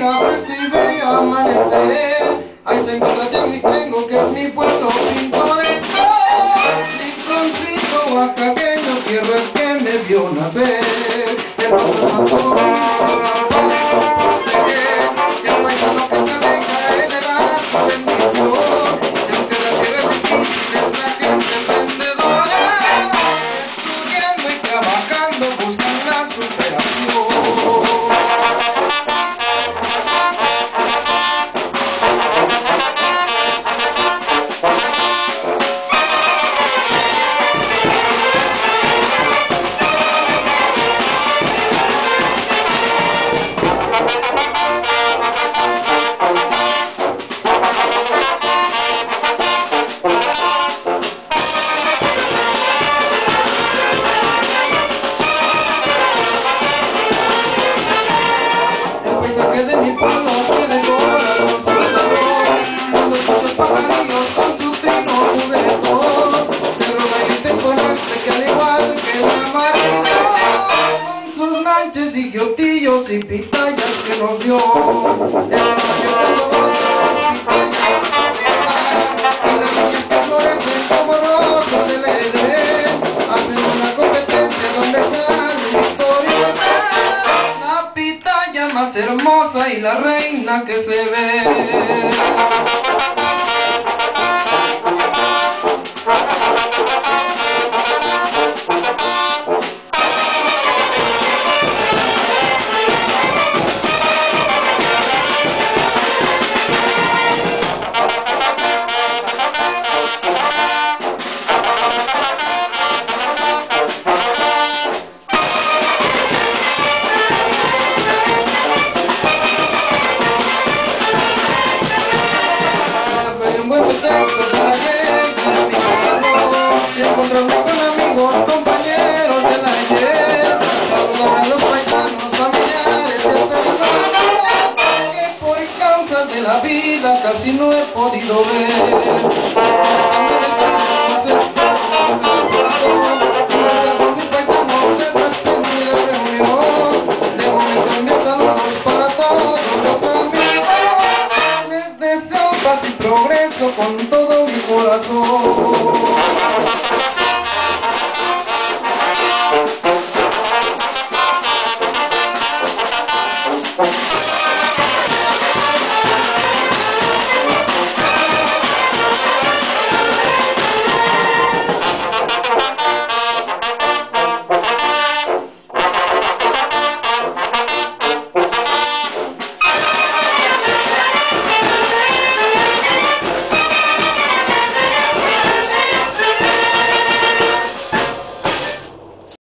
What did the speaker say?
mira presto y bello amanecer. Ahí se encuentra Tianguistengo, que es mi pueblo pintoresco. Rinconcito oaxaqueño, tierra que me vio nacer. El paso santo y el paisano que se aleja, él le da su bendición. Y aunque la tierra es difícil, es la gente emprendedora, estudiando y trabajando buscan la superación. Que de mi pueblo se decora con su sabor, cuando escuchas pajarillos con su trino juguetón, se roba y temporante que al igual que la marina, con sus lanches y guiotillos y pitayas que nos dio, el rayo cuando brota las pitayas y las niñas que florecen como rosas del Edén, hacen una competencia donde sale victoriosa la pitaya más hermosa y la reina que se ve. Un buen pretexto para llegar a mi pueblo y encontrarme con amigos, compañeros del ayer, saludar a los paisanos, familiares de este hermano que por causas de la vida casi no he podido ver. Me despido más esperando con mis paisanos de esta espléndida reunión. De momento envío saludos para todos los amigos. Les deseo paz y progreso con todo mi corazón.